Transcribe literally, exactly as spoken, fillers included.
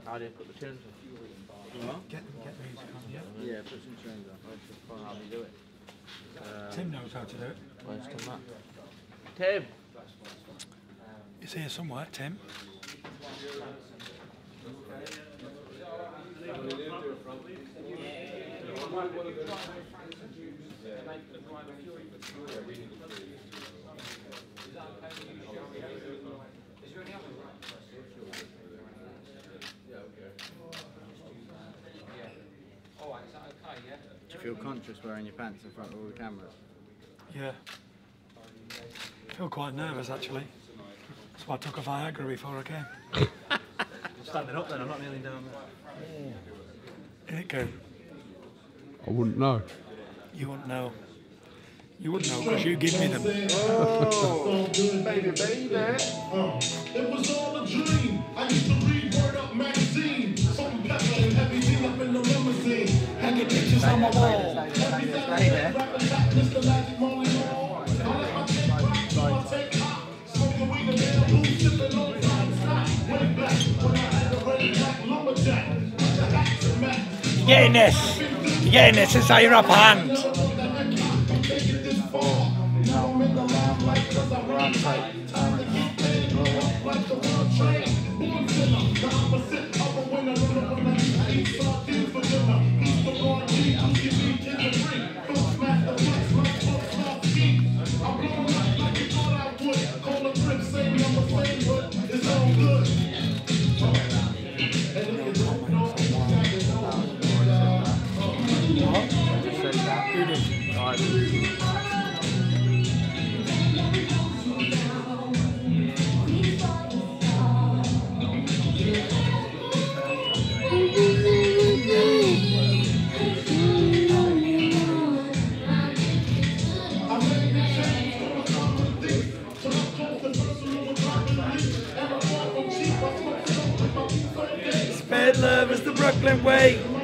How do you put the tunes on? What? Get, get music on, yeah. Yeah, put some tunes on. That's just fun how we do it. Um, Tim knows how to do it. Where's Tim at? Tim! He's here somewhere, Tim. Do you feel conscious wearing your pants in front of all the cameras? Yeah. I feel quite nervous actually. That's why I took a Viagra before I came. I'm standing up then, I'm not kneeling down there. Here it go. I wouldn't know. You wouldn't know. You wouldn't know because you give me them. Oh, baby, baby. Uh, it was all a dream. I used to read Word Up magazine. Salt and pepper and everything up in the limousine. Hanging pictures on my wall. Every Saturday, rapping like Mister Magic Molly Mall. I let my take rock, so I take hot. Smoking weed and then blue, sipping on fine stock. Way back when I had a red black lumberjack. You're getting this. You're getting this inside your upper hand. Spade love is the Brooklyn way.